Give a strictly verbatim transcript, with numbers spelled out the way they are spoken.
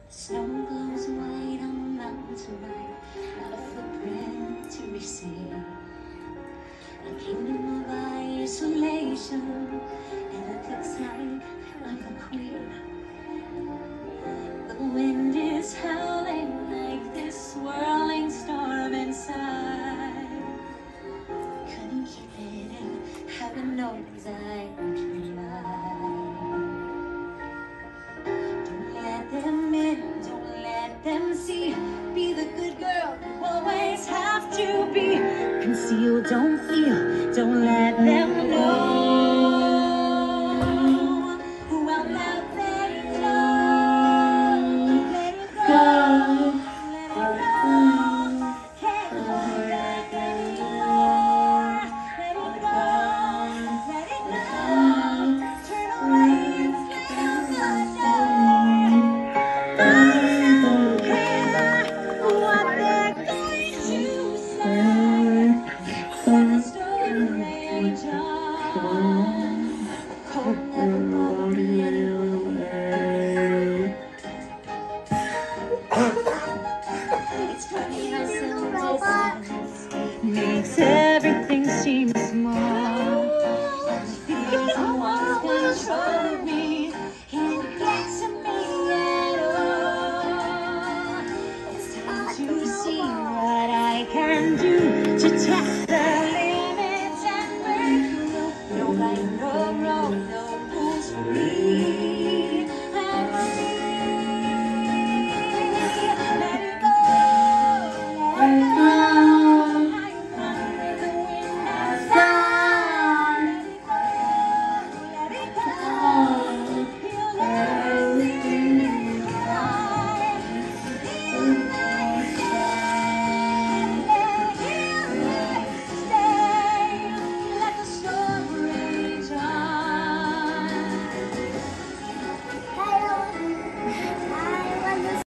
Snow glows white on the mountain tonight, not a footprint to be seen. A kingdom of isolation, and it looks like I'm the queen. The wind is howling like this swirling storm inside. Couldn't keep it in, heaven knows I tried. Don't let them in, don't let them see. Be the good girl you always have to be. Conceal, don't feel, don't let them know.